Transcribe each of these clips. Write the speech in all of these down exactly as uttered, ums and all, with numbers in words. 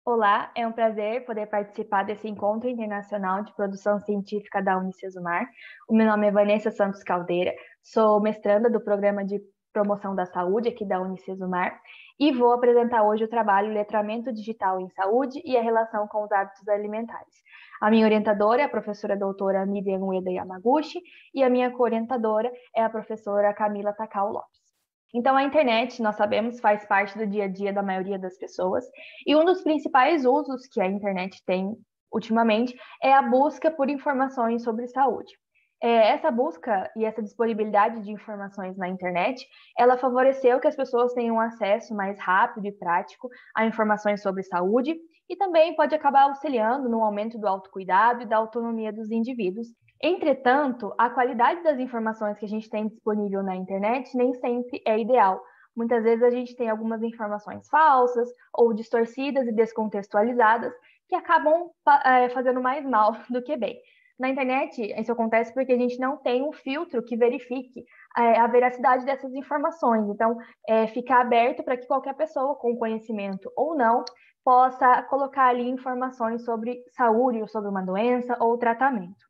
Olá, é um prazer poder participar desse encontro internacional de produção científica da Unicesumar. O meu nome é Vanessa Santos Caldeira, sou mestranda do Programa de Promoção da Saúde aqui da Unicesumar e vou apresentar hoje o trabalho Letramento Digital em Saúde e a relação com os hábitos alimentares. A minha orientadora é a professora doutora Miriam Ueda Yamaguchi e a minha co-orientadora é a professora Camila Takao Lopes. Então, a internet, nós sabemos, faz parte do dia a dia da maioria das pessoas, e um dos principais usos que a internet tem ultimamente é a busca por informações sobre saúde. É, essa busca e essa disponibilidade de informações na internet, ela favoreceu que as pessoas tenham acesso mais rápido e prático a informações sobre saúde e também pode acabar auxiliando no aumento do autocuidado e da autonomia dos indivíduos. Entretanto, a qualidade das informações que a gente tem disponível na internet nem sempre é ideal. Muitas vezes a gente tem algumas informações falsas ou distorcidas e descontextualizadas que acabam é, fazendo mais mal do que bem. Na internet, isso acontece porque a gente não tem um filtro que verifique é, a veracidade dessas informações. Então, é, fica aberto para que qualquer pessoa com conhecimento ou não possa colocar ali informações sobre saúde, ou sobre uma doença ou tratamento.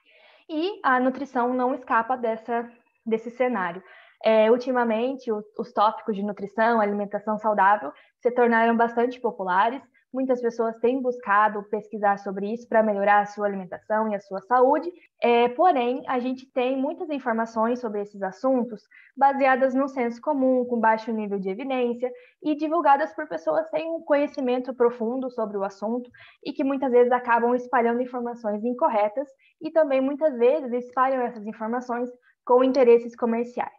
E a nutrição não escapa dessa, desse cenário. É, ultimamente, o, os tópicos de nutrição, alimentação saudável, se tornaram bastante populares. Muitas pessoas têm buscado pesquisar sobre isso para melhorar a sua alimentação e a sua saúde. É, porém, a gente tem muitas informações sobre esses assuntos baseadas no senso comum, com baixo nível de evidência e divulgadas por pessoas sem um conhecimento profundo sobre o assunto e que muitas vezes acabam espalhando informações incorretas e também muitas vezes espalham essas informações com interesses comerciais.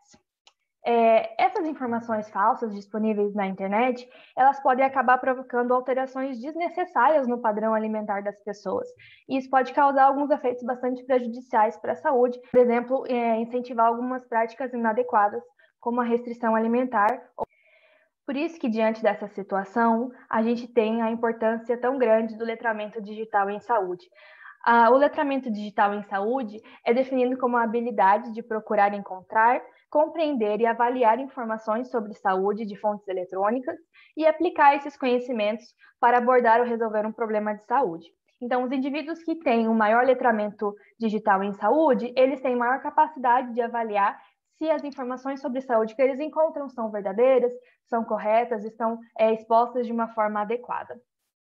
É, essas informações falsas disponíveis na internet, elas podem acabar provocando alterações desnecessárias no padrão alimentar das pessoas. E isso pode causar alguns efeitos bastante prejudiciais para a saúde, por exemplo, é, incentivar algumas práticas inadequadas, como a restrição alimentar. Por isso que, diante dessa situação, a gente tem a importância tão grande do letramento digital em saúde. Ah, o letramento digital em saúde é definido como a habilidade de procurar encontrar, compreender e avaliar informações sobre saúde de fontes eletrônicas e aplicar esses conhecimentos para abordar ou resolver um problema de saúde. Então, os indivíduos que têm um maior letramento digital em saúde, eles têm maior capacidade de avaliar se as informações sobre saúde que eles encontram são verdadeiras, são corretas, estão é, expostas de uma forma adequada.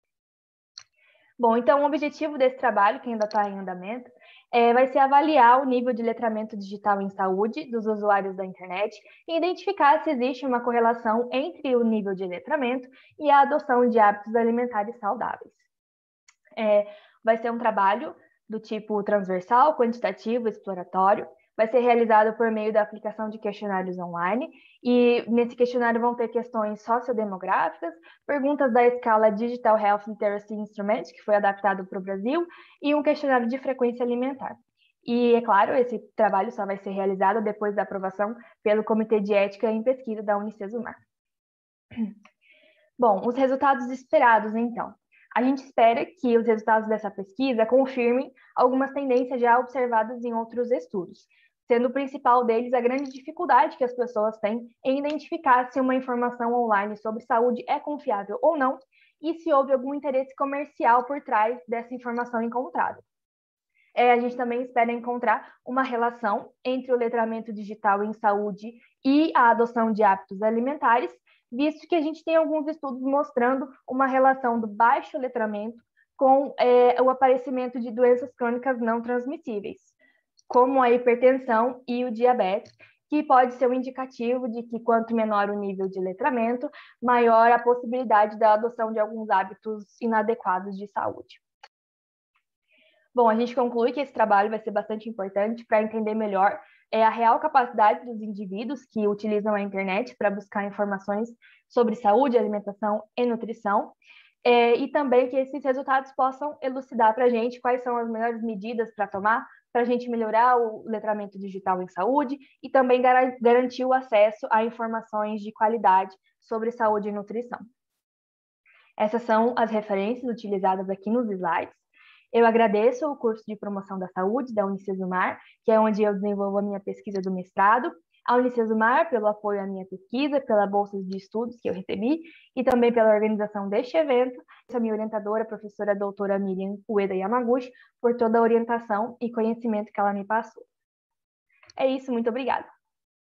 Bom, então o objetivo desse trabalho, que ainda está em andamento, é, vai ser avaliar o nível de letramento digital em saúde dos usuários da internet e identificar se existe uma correlação entre o nível de letramento e a adoção de hábitos alimentares saudáveis. É, vai ser um trabalho do tipo transversal, quantitativo, exploratório. Vai ser realizado por meio da aplicação de questionários online, e nesse questionário vão ter questões sociodemográficas, perguntas da escala Digital Health Literacy Instrument, que foi adaptado para o Brasil, e um questionário de frequência alimentar. E, é claro, esse trabalho só vai ser realizado depois da aprovação pelo Comitê de Ética em Pesquisa da Unicesumar. Bom, os resultados esperados, então. A gente espera que os resultados dessa pesquisa confirmem algumas tendências já observadas em outros estudos, sendo o principal deles a grande dificuldade que as pessoas têm em identificar se uma informação online sobre saúde é confiável ou não e se houve algum interesse comercial por trás dessa informação encontrada. É, a gente também espera encontrar uma relação entre o letramento digital em saúde e a adoção de hábitos alimentares, visto que a gente tem alguns estudos mostrando uma relação do baixo letramento com é, o aparecimento de doenças crônicas não transmissíveis, como a hipertensão e o diabetes, que pode ser um indicativo de que quanto menor o nível de letramento, maior a possibilidade da adoção de alguns hábitos inadequados de saúde. Bom, a gente conclui que esse trabalho vai ser bastante importante para entender melhor é, a real capacidade dos indivíduos que utilizam a internet para buscar informações sobre saúde, alimentação e nutrição, é, e também que esses resultados possam elucidar para a gente quais são as melhores medidas para tomar para a gente melhorar o letramento digital em saúde e também gar garantir o acesso a informações de qualidade sobre saúde e nutrição. Essas são as referências utilizadas aqui nos slides. Eu agradeço o curso de promoção da saúde da Unicesumar, que é onde eu desenvolvo a minha pesquisa do mestrado, A Unicesumar pelo apoio à minha pesquisa, pela bolsa de estudos que eu recebi e também pela organização deste evento. A minha orientadora, a professora doutora Miriam Ueda Yamaguchi, por toda a orientação e conhecimento que ela me passou. É isso, muito obrigada.